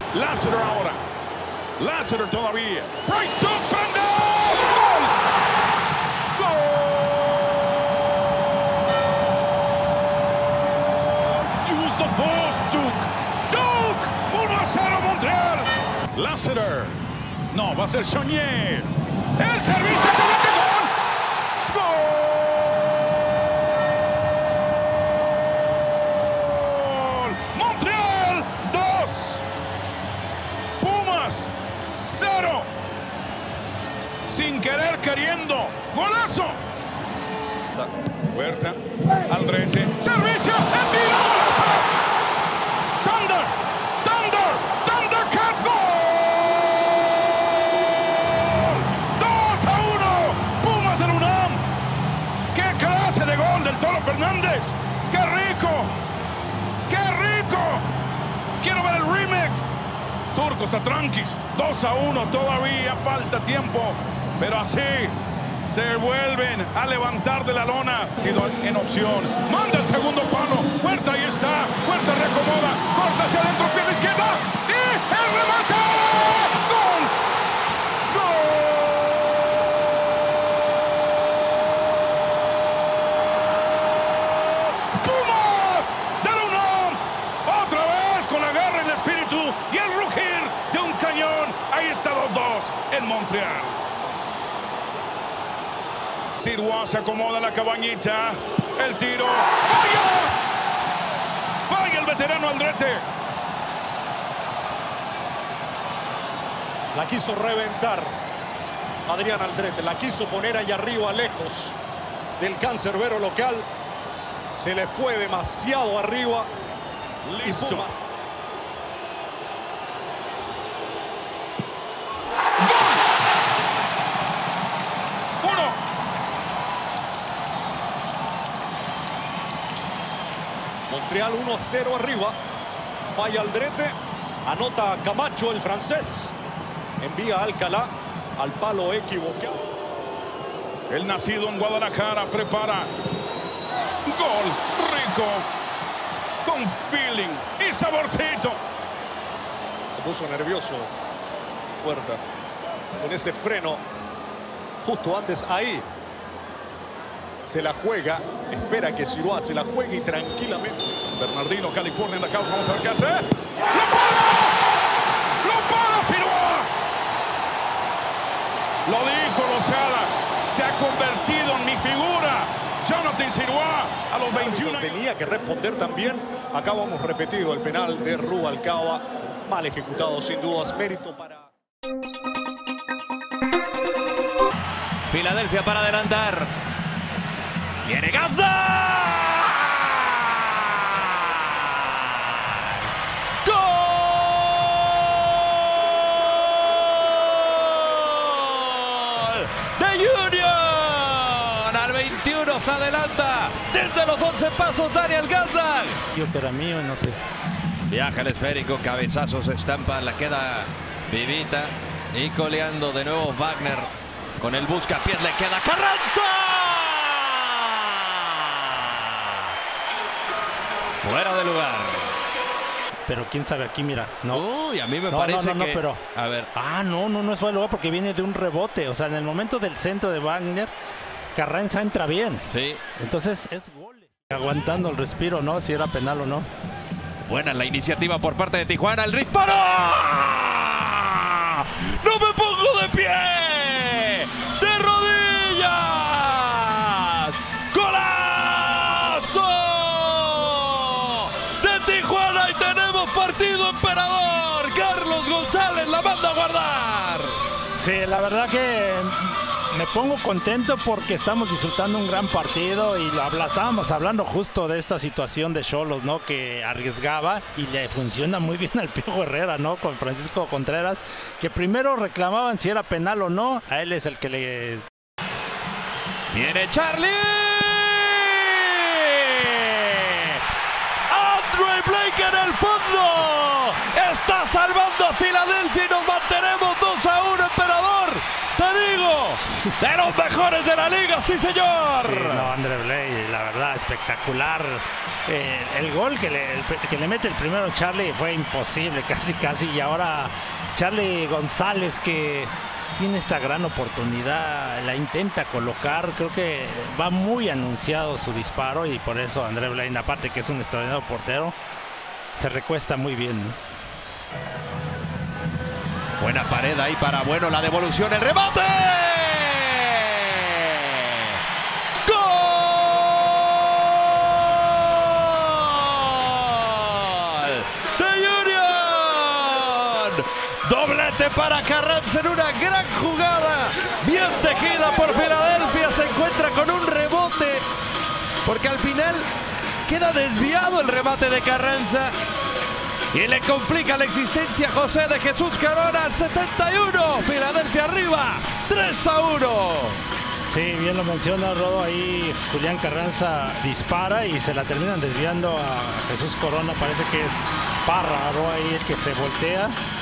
Lassiter ahora. Lassiter todavía. Price to prende. ¡Gol! ¡Gol! Use the force, Duke. Duke. 1-0 Montreal. Lassiter. No, va a ser Chonier. El servicio, excelente gol. ¡Gol! Montreal 2. Pumas 0. Sin querer, queriendo. ¡Golazo! Huerta. Aldrete. Servicio. El tiro. ¡Golazo! Thunder. Thunder. Thundercats. ¡Gol! 2-1. Pumas del UNAM. ¡Qué clase de gol del Toro Fernández! ¡Qué rico! ¡Qué rico! Quiero ver el remix. Turco está tranquis. 2-1. Todavía falta tiempo. Pero así se vuelven a levantar de la lona. En opción. Manda el segundo palo. Huerta, ahí está. Huerta reacomoda. Corta hacia adentro. Pierna izquierda. Y el remate. ¡Gol! ¡Gol! ¡Pumas del UNAM! Otra vez con la garra y el espíritu y el rugir de un cañón. Ahí está 2-2 en Montreal. Sirois se acomoda en la cabañita. El tiro. ¡Falla! Falla el veterano Aldrete. La quiso reventar Adrián Aldrete. La quiso poner allá arriba, lejos del cancerbero local. Se le fue demasiado arriba. Listo. Y Pumas. Montreal 1-0 arriba. Falla Aldrete. Anota Camacho, el francés. Envía a Alcalá al palo equivocado. El nacido en Guadalajara prepara. Gol rico. Con feeling y saborcito. Se puso nervioso Huerta con ese freno justo antes. Ahí se la juega, espera que Sirois se la juegue y tranquilamente. San Bernardino, California, en la causa. Vamos a ver qué hace. ¡Lo para! ¡Lo para Sirois! Lo dijo Lozada. Se ha convertido en mi figura. Jonathan Sirois a los 21 años. Tenía que responder también. Acá hemos repetido el penal de Rubalcaba. Mal ejecutado, sin dudas. Mérito para... Filadelfia para adelantar. ¡Viene Gaza! ¡Gol! ¡De Union! Al 21 se adelanta desde los 11 pasos Daniel Gaza. Yo que era mío, no sé. Viaja el esférico, cabezazo se estampa, la queda vivita y coleando de nuevo Wagner con el buscapiés, le queda Carranza. Fuera de lugar. Pero quién sabe aquí, mira. No. Uy, a mí me parece que... pero... A ver. Ah, no es fuera de lugar porque viene de un rebote. O sea, en el momento del centro de Wagner, Carranza entra bien. Sí. Entonces es gol. Aguantando el respiro, ¿no? Si era penal o no. Buena la iniciativa por parte de Tijuana. ¡El disparo! ¡No me pongo de pie! ¡De rodillas! ¡Golazo! ¡De Tijuana! Y tenemos partido emperador. Carlos González la manda a guardar. Sí, la verdad que me pongo contento porque estamos disfrutando un gran partido y estábamos hablando justo de esta situación de Xolos, ¿no? Que arriesgaba y le funciona muy bien al Piojo Herrera, ¿no? Con Francisco Contreras, que primero reclamaban si era penal o no. A él es el que le... Viene Charlie. Andre Blake en el fondo. Está salvando a Filadelfia y nos mantenemos 2-1, emperador. Te digo, de los mejores de la liga, sí señor. Sí, no, André Blais, la verdad, espectacular. El gol que le mete el primero Charlie fue imposible, casi. Y ahora Charlie González, que tiene esta gran oportunidad, la intenta colocar. Creo que va muy anunciado su disparo y por eso André Blais, aparte que es un extraordinario portero, se recuesta muy bien, ¿no? Buena pared ahí para Bueno, la devolución, el rebote. Doblete para Carranza en una gran jugada, bien tejida por Filadelfia. Se encuentra con un rebote, porque al final queda desviado el remate de Carranza y le complica la existencia a José de Jesús Corona al 71. Filadelfia arriba, 3-1. Sí, bien lo menciona Rodo, ahí Julián Carranza dispara y se la terminan desviando a Jesús Corona. Parece que es Parra, ¿no? Ahí el que se voltea.